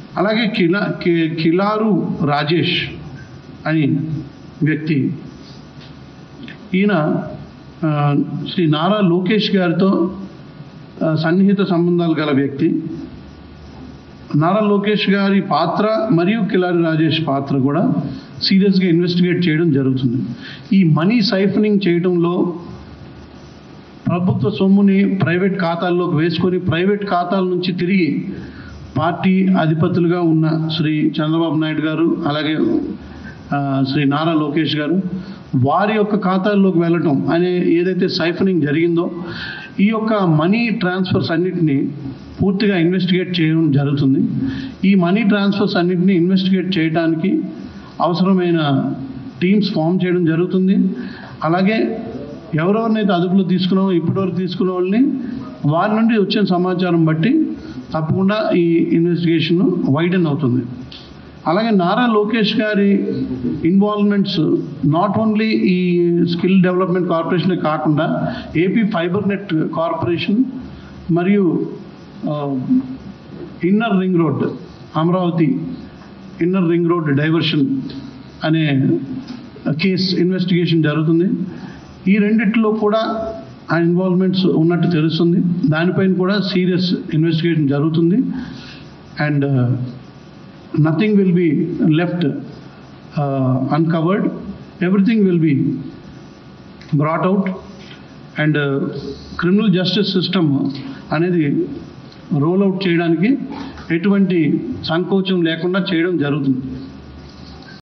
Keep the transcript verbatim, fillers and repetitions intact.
అలాగే కిలా కిలారు రాజేష్ అని వ్యక్తి, ఈయన శ్రీ నారా లోకేష్ గారితో సన్నిహిత సంబంధాలు గల వ్యక్తి. నారా లోకేష్ గారి పాత్ర మరియు కిలారి రాజేష్ పాత్ర కూడా సీరియస్గా ఇన్వెస్టిగేట్ చేయడం జరుగుతుంది. ఈ మనీ సైఫనింగ్ చేయడంలో ప్రభుత్వ సొమ్ముని ప్రైవేట్ ఖాతాల్లోకి వేసుకొని ప్రైవేట్ ఖాతాల నుంచి తిరిగి పార్టీ అధిపతులుగా ఉన్న శ్రీ చంద్రబాబు నాయుడు గారు, అలాగే శ్రీ నారా లోకేష్ గారు వారి యొక్క ఖాతాల్లోకి వెళ్ళటం అనే ఏదైతే సైఫనింగ్ జరిగిందో, ఈ యొక్క మనీ ట్రాన్స్ఫర్స్ అన్నిటినీ పూర్తిగా ఇన్వెస్టిగేట్ చేయడం జరుగుతుంది. ఈ మనీ ట్రాన్స్ఫర్స్ అన్నిటినీ ఇన్వెస్టిగేట్ చేయడానికి అవసరమైన టీమ్స్ ఫామ్ చేయడం జరుగుతుంది. అలాగే ఎవరెవరినైతే అదుపులో తీసుకున్నామో ఇప్పటివరకు తీసుకున్న వాళ్ళని వారి నుండి వచ్చిన సమాచారం బట్టి తప్పకుండా ఈ ఇన్వెస్టిగేషన్ వైడెన్ అవుతుంది. అలాగే నారా లోకేష్ గారి ఇన్వాల్వ్మెంట్స్ నాట్ ఓన్లీ ఈ స్కిల్ డెవలప్మెంట్ కార్పొరేషనే కాకుండా ఏపీ ఫైబర్ నెట్ కార్పొరేషన్ మరియు inner ring road, Amaravati inner ring road diversion అనే కేస్ ఇన్వెస్టిగేషన్ జరుగుతుంది. ఈ రెండిట్లో కూడా ఆ ఇన్వాల్వ్మెంట్స్ ఉన్నట్టు తెలుస్తుంది. దానిపైన కూడా సీరియస్ ఇన్వెస్టిగేషన్ జరుగుతుంది. And nothing will be left uncovered, everything will be brought out. And criminal justice system అనేది రోల్ అవుట్ చేయడానికి ఎటువంటి సంకోచం లేకుండా చేయడం జరుగుతుంది.